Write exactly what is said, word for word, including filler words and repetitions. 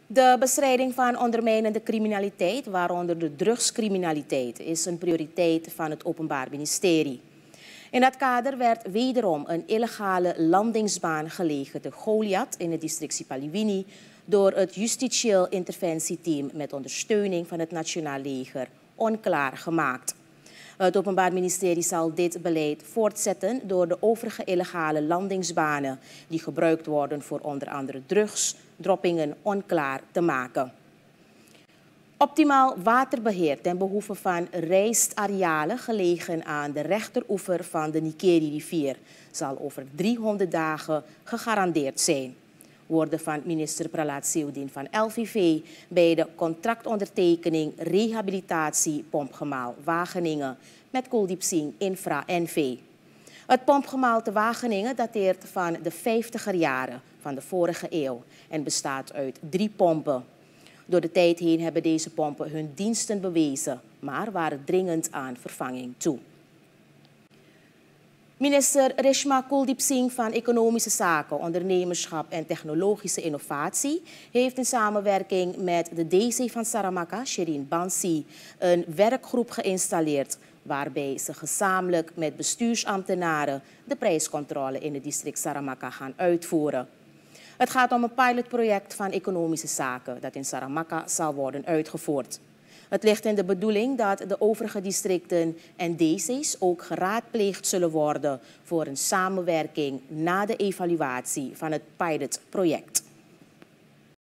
De bestrijding van ondermijnende criminaliteit, waaronder de drugscriminaliteit, is een prioriteit van het Openbaar Ministerie. In dat kader werd wederom een illegale landingsbaan gelegen te Goliath in het district Sipaliwini door het Justitieel Interventieteam met ondersteuning van het Nationaal Leger onklaar gemaakt. Het Openbaar Ministerie zal dit beleid voortzetten door de overige illegale landingsbanen die gebruikt worden voor onder andere drugs, droppingen onklaar te maken. Optimaal waterbeheer ten behoeve van rijstarealen gelegen aan de rechteroever van de Nikeri-rivier zal over driehonderd dagen gegarandeerd zijn. Woorden van minister Pralat Seudin van L V V bij de contractondertekening Rehabilitatie Pompgemaal Wageningen met Kuldeep Singh Infra N V. Het pompgemaal te Wageningen dateert van de vijftiger jaren van de vorige eeuw en bestaat uit drie pompen. Door de tijd heen hebben deze pompen hun diensten bewezen, maar waren dringend aan vervanging toe. Minister Reshma Kuldeep Singh van Economische Zaken, Ondernemerschap en Technologische Innovatie heeft in samenwerking met de D C van Saramacca, Shirin Bansi, een werkgroep geïnstalleerd waarbij ze gezamenlijk met bestuursambtenaren de prijscontrole in het district Saramacca gaan uitvoeren. Het gaat om een pilotproject van economische zaken dat in Saramacca zal worden uitgevoerd. Het ligt in de bedoeling dat de overige districten en D C's ook geraadpleegd zullen worden voor een samenwerking na de evaluatie van het pilotproject.